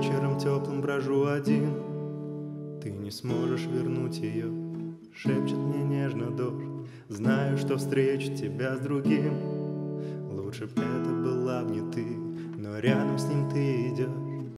вечером теплым брожу один. Ты не сможешь вернуть ее, шепчет мне нежно дождь. Знаю, что встречу тебя с другим. Лучше б это была не ты, но рядом с ним ты идешь.